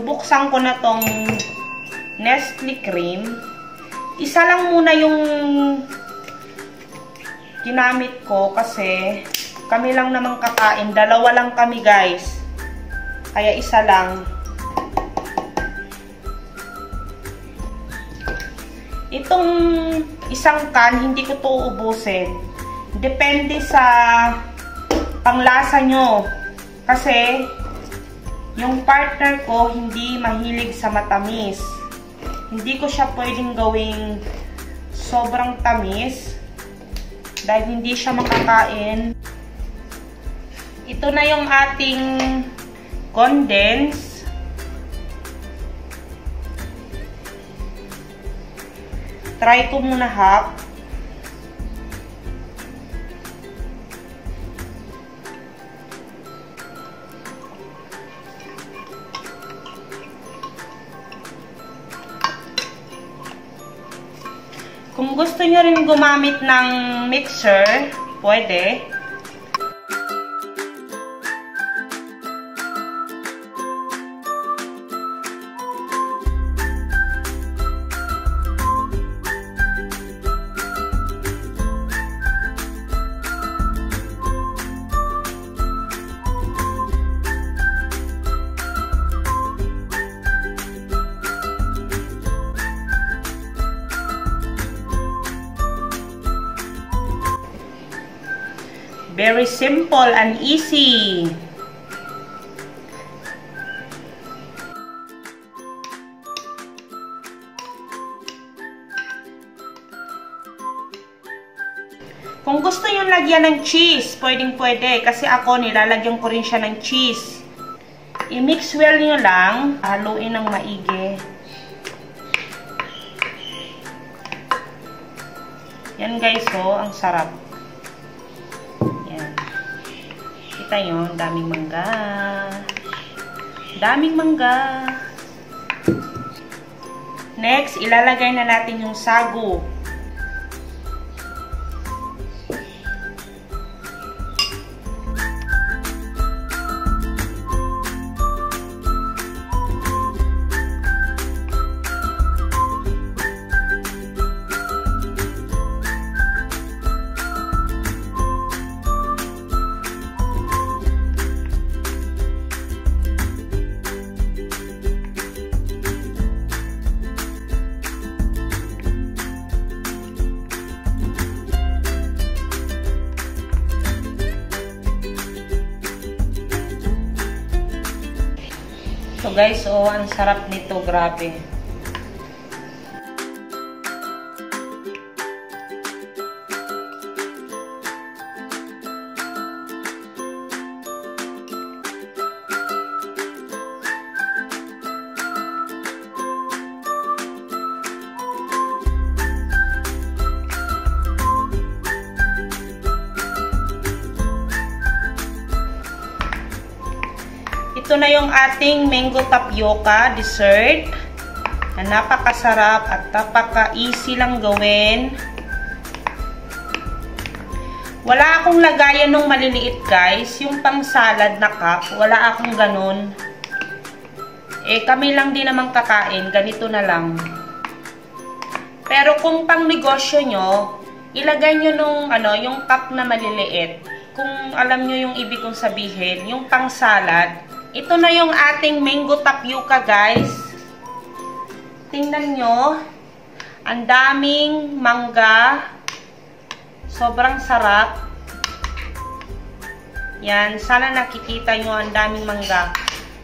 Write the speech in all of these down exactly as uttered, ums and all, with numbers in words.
bubuksan ko na tong Nestle cream. Isa lang muna yung ginamit ko kasi kami lang namang kakain. Dalawa lang kami, guys. Kaya isa lang. Itong isang can, hindi ko to ubusin. Depende sa panglasa nyo. Kasi, yung partner ko, hindi mahilig sa matamis. Hindi ko siya pwedeng gawing sobrang tamis. Dahil hindi siya makakain. Ito na yung ating condense. Try ko muna half. Kung gusto nyo rin gumamit ng mixer, pwede. Very simple and easy. Kung gusto nyo lagyan ng cheese, pwedeng pwede. Kasi ako, nilalagyan ko rin siya ng cheese. I-mix well nyo lang. Haluin ng maigi. Yan guys, oh, ang sarap. Kita nyo, daming mangga. Daming mangga. Next, ilalagay na natin yung sago. So guys, oh, ang sarap nito, grabe. Ito na yung ating mango tapioca dessert na napakasarap at napaka-easy lang gawin. Wala akong lagayan ng maliliit guys, yung pang salad na cup, wala akong ganun. Eh kami lang din naman kakain, ganito na lang. Pero kung pang negosyo nyo, ilagay nyo nung ano, yung cup na maliliit. Kung alam nyo yung ibig kong sabihin, yung pang salad. Ito na yung ating mango tapioca, guys. Tingnan nyo. Ang daming mangga. Sobrang sarap. Yan. Sana nakikita nyo ang daming mangga.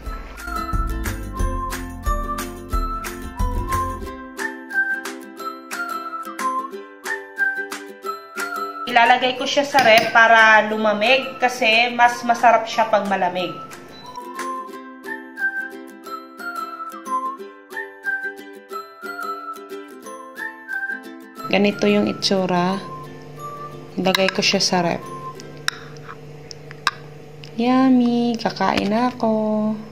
Ilalagay ko siya sa ref para lumamig kasi mas masarap siya pag malamig. Ganito yung itsura. Ilagay ko siya sa ref. Yummy! Kakain ako.